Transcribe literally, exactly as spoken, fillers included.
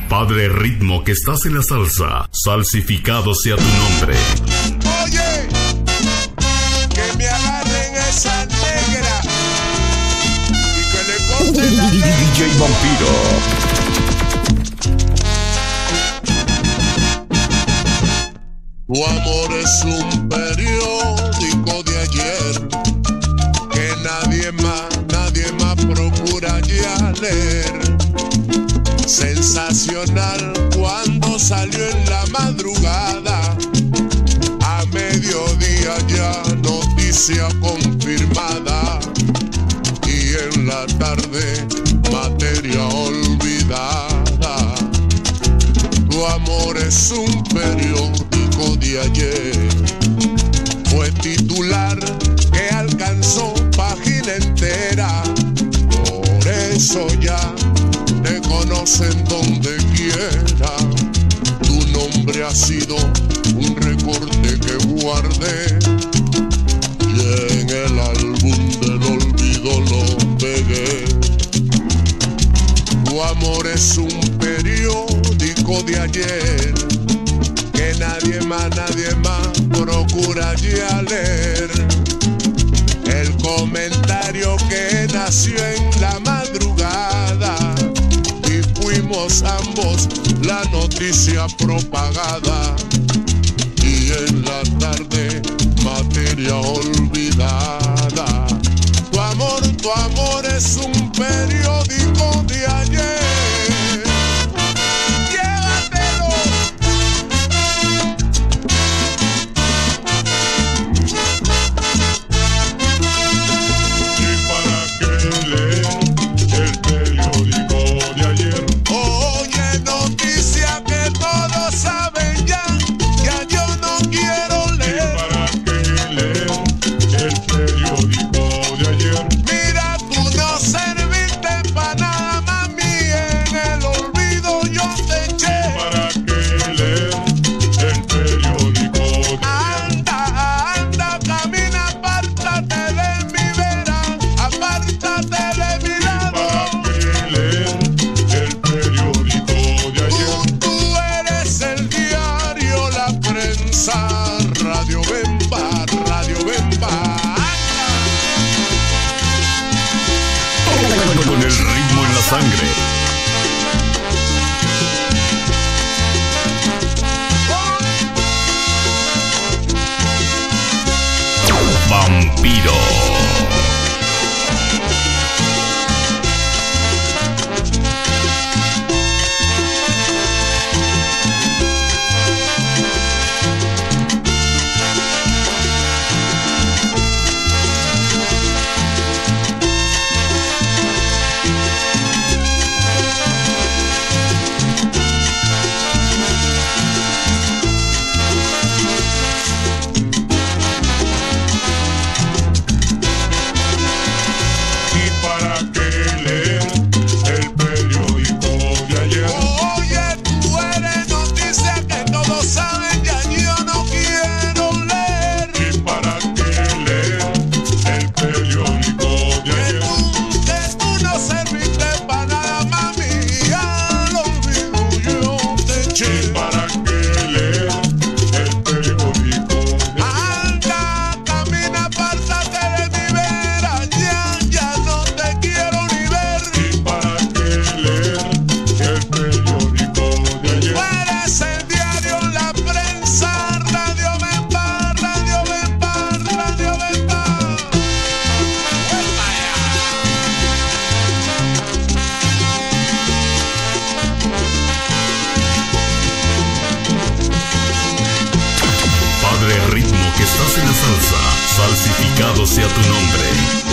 Padre ritmo que estás en la salsa, salsificado sea tu nombre. Oye, que me agarren esa negra y que le corten la lengua. D J Vampiro. Tu amor es un periódico de ayer que nadie más, nadie más procura ya leer. Sensacional cuando salió en la madrugada, a mediodía ya noticia confirmada y en la tarde materia olvidada. Tu amor es un periódico de ayer, fue titular que alcanzó página entera, por eso ya te conocen donde quiera. Tu nombre ha sido un recorte que guardé y en el álbum del olvido lo pegué. Tu amor es un periódico de ayer que nadie más, nadie más procura ya leer. El comentario que nació en la madrugada y fuimos ambos la noticia propagada y en la tarde materia olvidada. Tu amor, tu amor es un periódico de ayer. Llévatelo. ¿Y para qué leer el periódico de ayer? Oye, noticia que todos saben ya, ya yo no quiero leer. ¿Y para qué leer el periódico de ayer? Mira, tú no serviste para nada, mami, en el olvido yo te eché. ¿Para qué leer el periódico de ayer? Anda, anda, camina, apártate de mi vera, apártate de mi lado. ¿Para qué leer el periódico de ayer? Tú, tú eres el diario, la prensa, Radio Bemba, Radio Bemba. Con el ritmo en la sangre. Vampiro. ¿Y para qué leer el periódico de ayer? Oye, tú eres noticia que todos saben, ya yo no quiero leer. ¿Y para qué leer el periódico de ayer? Que tú, que tú no serviste para nada, mami, al olvido yo te eché. ¿Y para qué leer el periódico de ayer? Anda, camina, apártate de mi vera, ya, ya no te quiero ni ver. ¿Y para qué leer el periódico de ayer? Eres el diario, la prensa, Radio Bemba, Radio Bemba, Radio Bemba. Padre ritmo que estás en la salsa, salsificado sea tu nombre.